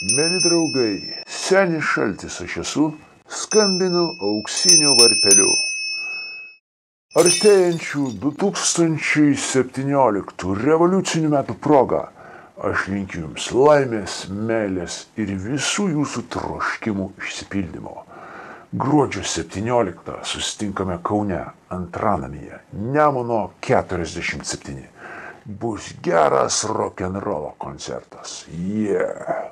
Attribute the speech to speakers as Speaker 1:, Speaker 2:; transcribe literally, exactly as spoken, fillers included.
Speaker 1: Mėly draugai, senis šaltis aš esu, skambinu auksiniu varpeliu. Artėjančių du tūkstančiai septynioliktų revoliucinių metų proga aš linkiu jums laimės, meilės ir visų jūsų troškimų išsipildymo. Gruodžio septynioliktą susitinkame Kaune Antranamyje, Nemuno keturiasdešimt septyni. Bus geras rokenrolo koncertas. Yeah.